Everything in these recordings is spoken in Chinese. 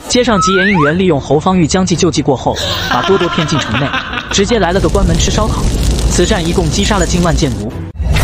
接上级严应元利用侯方域将计就计过后，把多多骗进城内，直接来了个关门吃烧烤。此战一共击杀了近万贱奴。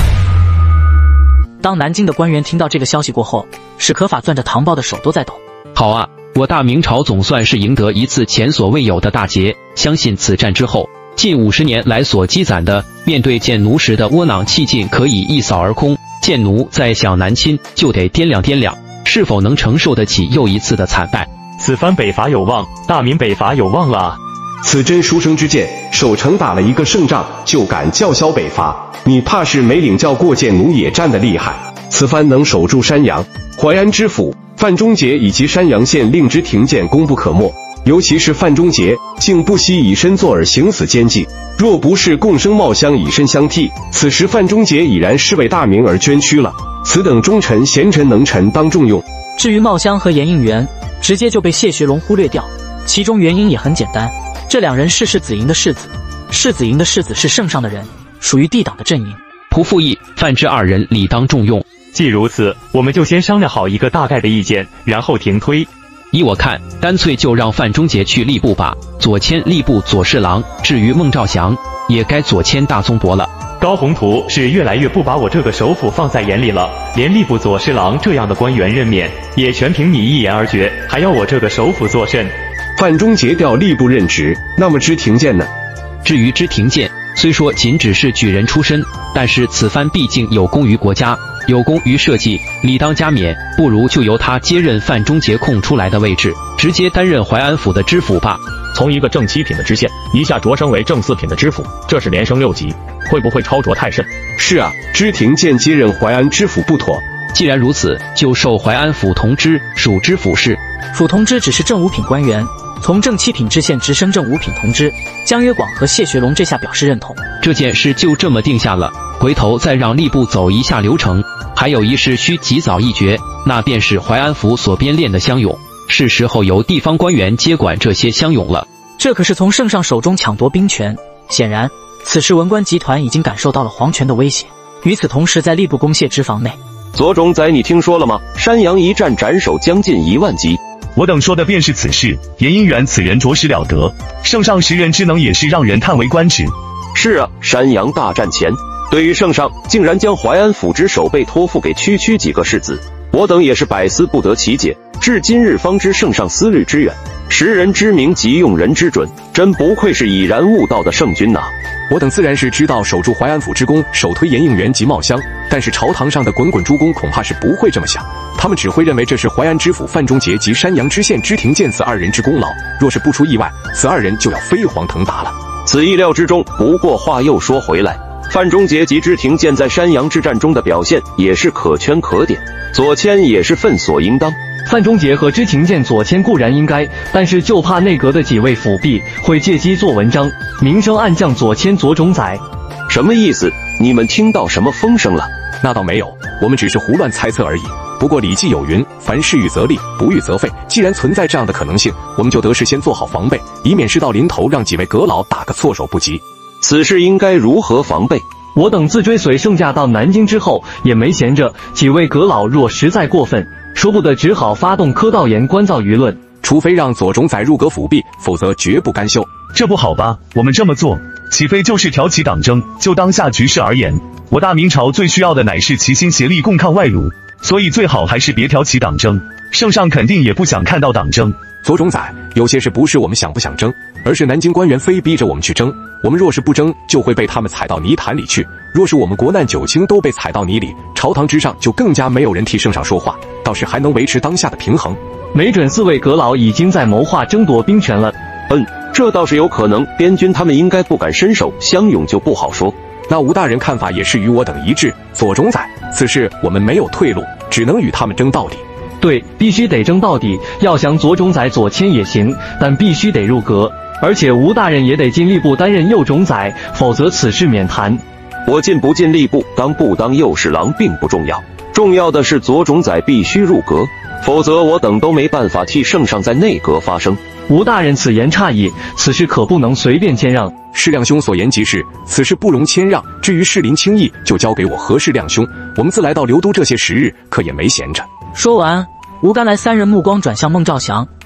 当南京的官员听到这个消息过后，史可法攥着糖包的手都在抖。 好啊，我大明朝总算是赢得一次前所未有的大捷，相信此战之后，近50年来所积攒的面对贱奴时的窝囊气劲可以一扫而空，贱奴再想南侵就得掂量掂量，是否能承受得起又一次的惨败。 此番北伐有望，大明北伐有望了啊！ 此真书生之见，守城打了一个胜仗，就敢叫嚣北伐，你怕是没领教过贱奴野战的厉害。此番能守住山阳、淮安知府范仲节以及山阳县令之廷谏，功不可没。尤其是范仲节，竟不惜以身作饵，行死奸计。若不是共生茂乡以身相替，此时范仲节已然是为大明而捐躯了。此等忠臣贤臣能臣当重用。 至于茂乡和严应元，直接就被谢学龙忽略掉，其中原因也很简单，这两人是世子营的世子，世子营的世子是圣上的人，属于帝党的阵营。 仆附议、范之二人理当重用。 既如此，我们就先商量好一个大概的意见，然后停推。 依我看，干脆就让范仲节去吏部吧，左迁吏部左侍郎。至于孟兆祥，也该左迁大宗伯了。 高宏图是越来越不把我这个首辅放在眼里了，连吏部左侍郎这样的官员任免，也全凭你一言而决，还要我这个首辅作甚？ 范仲节调吏部任职，那么知廷谏呢？ 至于知廷谏，虽说仅只是举人出身，但是此番毕竟有功于国家，有功于社稷，理当加冕，不如就由他接任范仲节空出来的位置，直接担任淮安府的知府吧。 从一个正7品的知县，一下擢升为正4品的知府，这是连升6级，会不会超擢太甚？ 是啊，知廷谏接任淮安知府不妥。 既然如此，就授淮安府同知，属知府事。 府同知只是正5品官员，从正7品知县直升正5品同知。江约广和谢学龙这下表示认同， 这件事就这么定下了，回头再让吏部走一下流程。还有一事需及早议决，那便是淮安府所编练的乡勇，是时候由地方官员接管这些乡勇了。 这可是从圣上手中抢夺兵权，显然此时文官集团已经感受到了皇权的威胁。与此同时，在吏部公械之房内， 左种宰，你听说了吗？山阳一战斩首将近1万级。 我等说的便是此事。严应元此人着实了得，圣上识人之能也是让人叹为观止。 是啊，山阳大战前，对于圣上竟然将淮安府之守备托付给区几个世子，我等也是百思不得其解，至今日方知圣上思虑之远，识人之明及用人之准，真不愧是已然悟道的圣君呐。 我等自然是知道守住淮安府之功，首推严应元及茂乡，但是朝堂上的滚滚诸公恐怕是不会这么想，他们只会认为这是淮安知府范仲节及山阳知县知廷谏此2人之功劳，若是不出意外，此2人就要飞黄腾达了。 此意料之中，不过话又说回来，范仲节及知廷谏在山阳之战中的表现也是可圈可点，左迁也是分所应当。 范仲节和知廷谏左迁固然应该，但是就怕内阁的几位辅弼会借机做文章，明升暗降左迁左种宰。 什么意思？你们听到什么风声了？ 那倒没有，我们只是胡乱猜测而已。不过礼记有云，凡事预则立，不预则废。既然存在这样的可能性，我们就得事先做好防备，以免事到临头让几位阁老打个措手不及。 此事应该如何防备？ 我等自追随圣驾到南京之后，也没闲着，几位阁老若实在过分，说不得只好发动科道言关造舆论， 除非让左种宰入阁辅弼，否则绝不甘休。 这不好吧？我们这么做，岂非就是挑起党争？就当下局势而言，我大明朝最需要的乃是齐心协力共抗外辱，所以最好还是别挑起党争。圣上肯定也不想看到党争。 左种宰，有些事不是我们想不想争，而是南京官员非逼着我们去争。我们若是不争，就会被他们踩到泥潭里去；若是我们国难九卿都被踩到泥里，朝堂之上就更加没有人替圣上说话，倒是还能维持当下的平衡。 没准4位阁老已经在谋划争夺兵权了。 这倒是有可能。边军他们应该不敢伸手，乡勇就不好说。 那吴大人看法也是与我等一致。左种宰，此事我们没有退路，只能与他们争到底。 对，必须得争到底。要想左种宰左迁也行，但必须得入阁，而且吴大人也得进吏部担任右种宰，否则此事免谈。 我进不进吏部，当不当右侍郎并不重要，重要的是左种宰必须入阁，否则我等都没办法替圣上在内阁发声。 吴大人此言差矣，此事可不能随便谦让。 士亮兄所言极是，此事不容谦让。至于士林轻易，就交给我和士亮兄。我们自来到刘都这些时日，可也没闲着。 说完，吴甘来3人目光转向孟兆祥，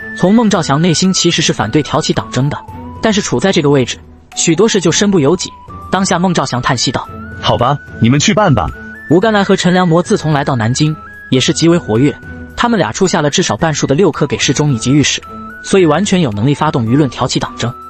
从孟兆祥内心其实是反对挑起党争的，但是处在这个位置，许多事就身不由己。当下孟兆祥叹息道：“ 好吧，你们去办吧。” 吴甘来和陈良模自从来到南京，也是极为活跃。他们俩出下了至少半数的6科给事中以及御史，所以完全有能力发动舆论挑起党争。